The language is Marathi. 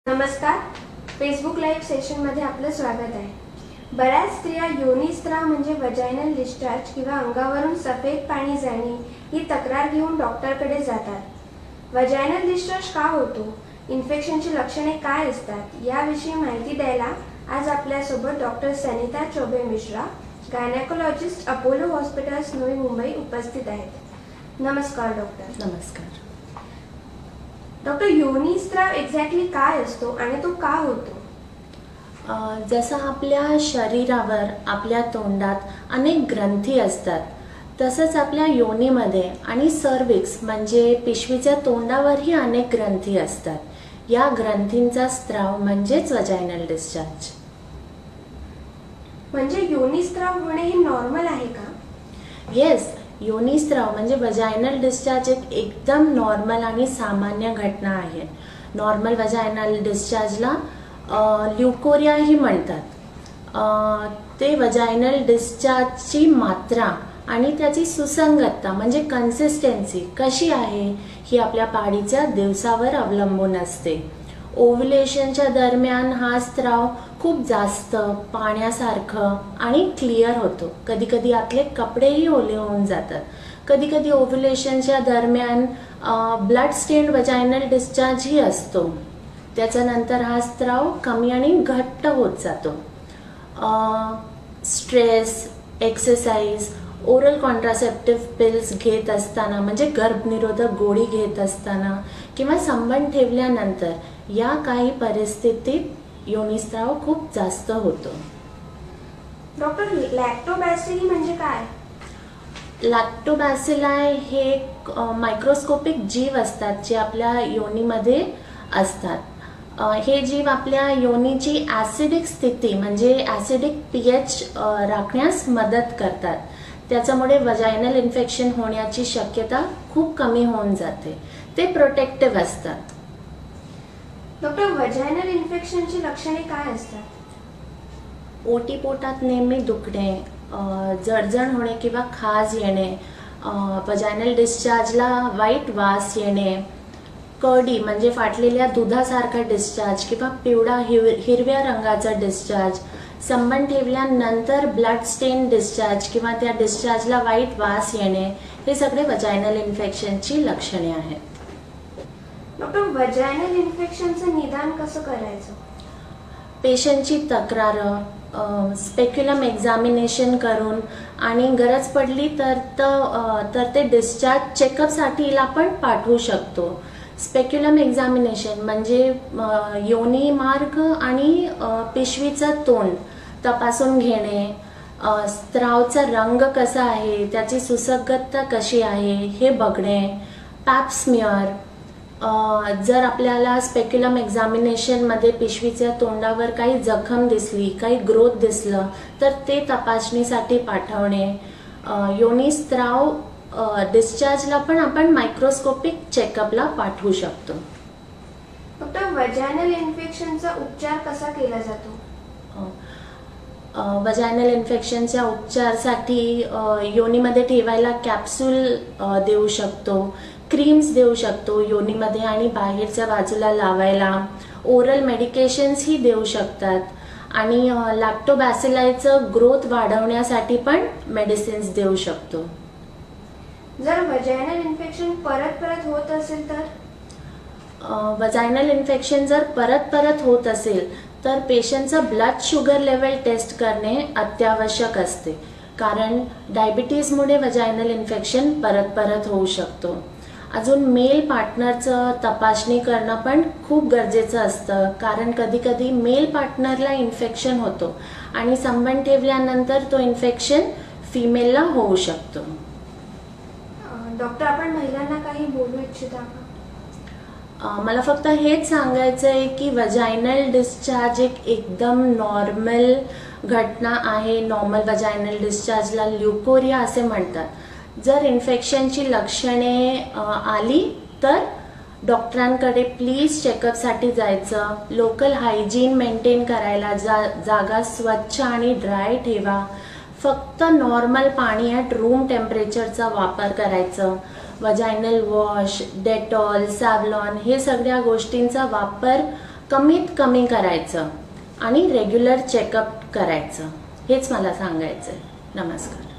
नमस्कार. फेसबुक लाईव्ह सेशनमध्ये आपलं स्वागत आहे. बऱ्याच स्त्रिया योनिस्राव म्हणजे वजायनल डिस्चार्ज किंवा अंगावरून सफेद पाणी जाणे ही तक्रार घेऊन डॉक्टरकडे जातात. वजायनल डिस्चार्ज का होतो, इन्फेक्शनची लक्षणे काय असतात याविषयी माहिती द्यायला आज आपल्यासोबत doctor Sanita Chaubey Mishra, gynaecologist, Apollo hospitals, Navi Mumbai उपस्थित आहेत. नमस्कार डॉक्टर. नमस्कार डॉक्टर. योनिस्राव एक्झॅक्टली काय असतो आणि तो का होतो? जसं आपल्या शरीरावर, आपल्या तोंडात अनेक ग्रंथी असतात, तसंच आपल्या योनीमध्ये आणि सर्विक्स म्हणजे पिशवीच्या तोंडावरही अनेक ग्रंथी असतात. या ग्रंथींचा स्त्राव म्हणजेच वजायनल डिस्चार्ज. म्हणजे योनिस्राव होणे हे नॉर्मल आहे का? येस, योनिस्राव म्हणजे वजायनल डिस्चार्ज एक एकदम नॉर्मल आणि सामान्य घटना आहे. नॉर्मल वजायनल डिस्चार्जला ल्युकोरियाही म्हणतात. ते वजायनल डिस्चार्जची मात्रा आणि त्याची सुसंगतता म्हणजे कन्सिस्टन्सी कशी आहे ही आपल्या पाळीच्या दिवसावर अवलंबून असते. ओव्ह्युलेशनच्या दरम्यान हा स्त्राव खूप जास्त पाण्यासारखं आणि क्लिअर होतो. कधी कधी आतले कपडेही ओले होऊन जातात. कधी कधी ओव्ह्युलेशनच्या दरम्यान ब्लड स्टेन्ड वजायनल डिस्चार्जही असतो. त्याच्यानंतर हा स्त्राव कमी आणि घट्ट होत जातो. Stress, exercise, oral contraceptive pills घेत असताना म्हणजे गर्भनिरोधक गोळी घेत असताना किंवा संबंध ठेवल्यानंतर या काही परिस्थितीत योनिस्राव खूप जास्त होतो. डॉक्टर, लॅक्टोबॅसिली म्हणजे काय? लॅक्टोबॅसिलाई हे एक मायक्रोस्कोपिक जीव असतात जे आपल्या योनीमध्ये असतात. हे जीव आपल्या योनीची ॲसिडिक स्थिती म्हणजे ॲसिडिक pH राखण्यास मदत करतात. त्याच्यामुळे वजायनल इन्फेक्शन होण्याची शक्यता खूप कमी होऊन जाते. ते प्रोटेक्टिव्ह असतात. डॉक्टर, वजायनल इन्फेक्शनची लक्षणे काय असतात? ओटीपोटात नेहमी दुखणे, जळजळ होणे किंवा खाज येणे, वजायनल डिस्चार्जला वाईट वास येणे, कडी म्हणजे फाटलेल्या दुधासारखा डिस्चार्ज किंवा पिवळा हिरव्या रंगाचा डिस्चार्ज, संबंध ठेवल्यानंतर ब्लड स्टेन डिस्चार्ज किंवा त्या डिस्चार्जला वाईट वास येणे, हे सगळे वजायनल इन्फेक्शनची लक्षणे आहेत. डॉक्टर, वजायनल इन्फेक्शनचं निदान कसं करायचं? पेशंटची तक्रार, स्पेक्युलम एक्झामिनेशन करून आणि गरज पडली तर ते डिस्चार्ज चेकअपसाठी आपण पाठवू शकतो. स्पेक्युलम एक्झामिनेशन म्हणजे योनी मार्ग आणि पिशवीचं तोंड तपासून घेणे, स्त्रावचा रंग कसा आहे, त्याची सुसंगतता कशी आहे हे बघणे, पॅप स्मिअर. जर आपल्याला स्पेक्युलम एक्झामिनेशनमध्ये पिशवीच्या तोंडावर काही जखम दिसली, काही ग्रोथ दिसलं तर ते तपासणीसाठी पाठवणे. योनी स्त्राव डिस्चार्जला पण आपण मायक्रोस्कोपिक चेकअपला पाठवू शकतो. डॉक्टर, वजायनल इन्फेक्शनचा उपचार कसा केला जातो? वजायनल इन्फेक्शनच्या उपचारासाठी योनीमध्ये ठेवायला कॅप्सूल देऊ शकतो, क्रीम्स देऊ शकतो योनीमध्ये आणि बाहेरच्या बाजूला लावायला, ओरल मेडिकेशन्सही देऊ शकतात आणि लॅक्टोबॅसिलायचं ग्रोथ वाढवण्यासाठी पण मेडिसिन्स देऊ शकतो. जर वजायनल इन्फेक्शन परत होत असेल तर? वजायनल इन्फेक्शन जर परत होत असेल तर पेशंटचं ब्लड शुगर लेवल टेस्ट करणे अत्यावश्यक असते, कारण डायबिटीजमुळे वजायनल इन्फेक्शन परत होऊ शकतो. अजून मेल पार्टनरचं तपासणी करणं पण खूप गरजेचं असतं, कारण कधी कधी मेल पार्टनरला इन्फेक्शन होतो आणि संबंध ठेवल्यानंतर तो इन्फेक्शन फिमेलला होऊ शकतो. डॉक्टर, आपण महिलांना काही बोलू इच्छिता का? मला फक्त हेच सांगायचं आहे की वजायनल डिस्चार्ज एक एकदम नॉर्मल घटना आहे. नॉर्मल वजायनल डिस्चार्जला ल्युकोरिया असे म्हणतात. जर इन्फेक्शनची लक्षणे आली तर डॉक्टरांकडे प्लीज चेकअपसाठी जायचं. लोकल हायजीन मेंटेन करायला, जागा स्वच्छ आणि ड्राय ठेवा. फक्त नॉर्मल पाणी ॲट रूम टेम्परेचरचा वापर करायचं. वजायनल वॉश, डेटॉल, सॅव्लॉन हे सगळ्या गोष्टींचा वापर कमीत कमी करायचं आणि रेग्युलर चेकअप करायचं, हेच मला सांगायचं आहे. नमस्कार.